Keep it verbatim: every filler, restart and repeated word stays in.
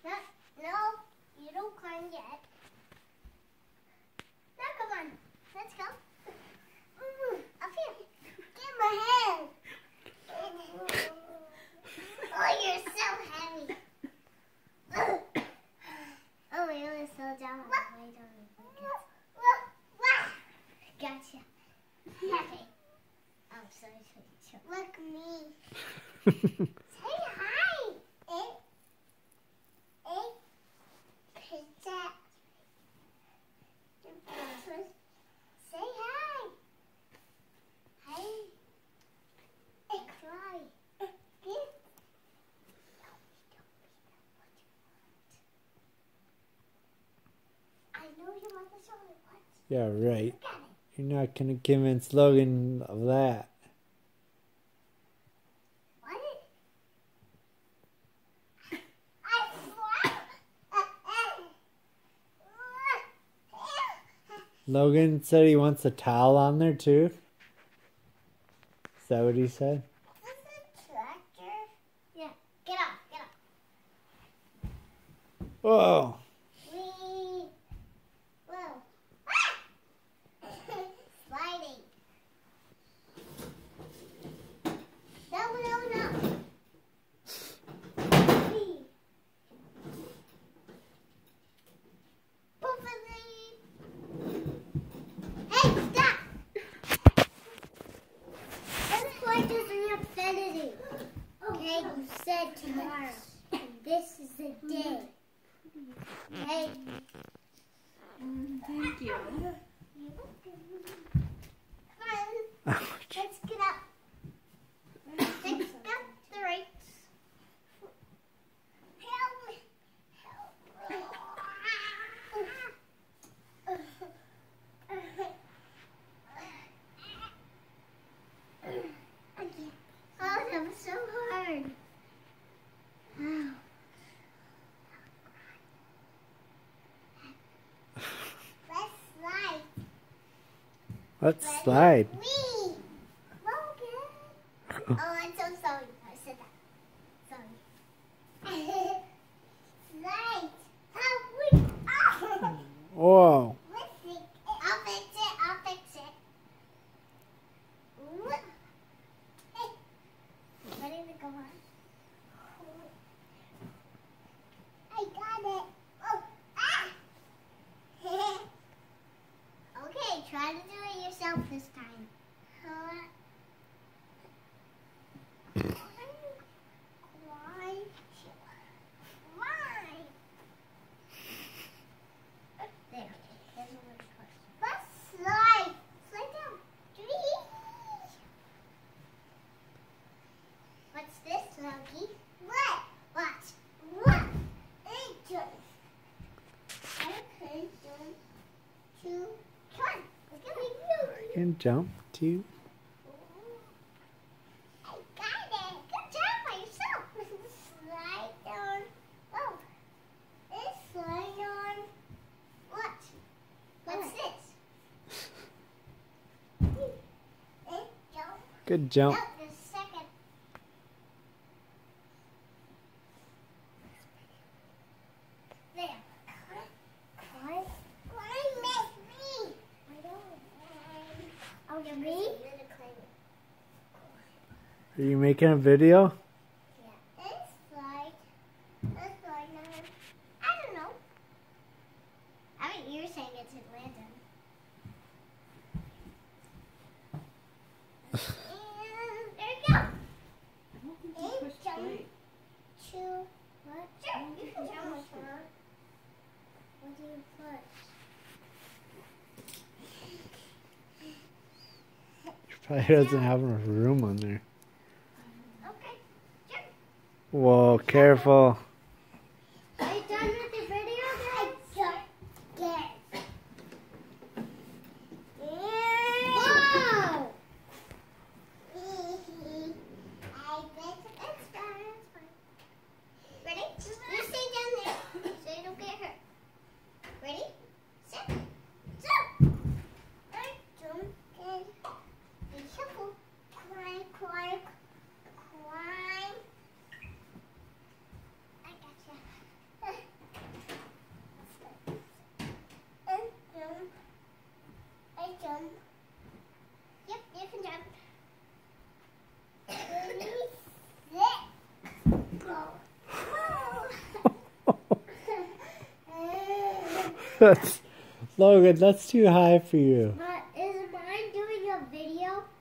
No, no, you don't climb yet. Now come on, let's go. Mm, up here. Get my hand. Oh, you're so heavy. Oh, it was so down. Wait on me. Gotcha. Okay. I'm sorry, sorry. Look at me. Say hi. Eh? Eh? Pizza. Say hi. Hi. Eh, cry. I know you want the chocolate. What? Yeah, right. You're not going to convince Logan of that. What? I Logan said he wants a towel on there too. Is that what he said? Is this a tractor? Yeah. Get up, get up. Whoa. Whee. Whoa. Sliding. No, no, no. Whee. Poofity. Hey, stop. This point is an infinity. Okay, you said tomorrow. And this is the day. Okay? Mm, thank you. Come on. Let's get up. Let's up the rights. Help me. Help me. Oh, that was so hard. Oh. Let's slide. Let's Ready? slide. Whee! Logan. Oh, I'm so sorry. I said that. Sorry. Slide. Oh, wait. Oh. Whoa. Let's see. I'll fix it. I'll fix it. Whoop. Hey. Ready to go on? I got it. Oh. Ah. Okay, try to do it yourself this time. Huh? Why? Why? There. There's a word for it. Let's slide. Slide down. Three. What's this, Loki? What? Watch. What? Eight. Okay, one, two, one. Let's go. You can jump too. I got it. Good job by yourself. Slide down. Oh, it's slide on. What? What's this? Eh, jump. Good jump. Oh, the second. There. What? Why miss me? I don't. Oh, you me? Are you making a video? Yeah. It's slide. It's slide now. I don't know. I mean, you're saying it's Atlanta. And there you go. I don't think you Eight pushed jump. play. Two. What? Sure, you can jump with her. What do you put? Probably doesn't have enough room on there. Okay. Sure. Whoa, careful. Are you done with the video, guys? Yes. Wow! I bet it's fine. It's fine. Ready? You stay down there so you don't get hurt. Ready? Set. Jump. Right. Jump. And be careful. Climb, climb, climb. Yep, you can jump. That's Logan, that's too high for you. But is mine doing a video?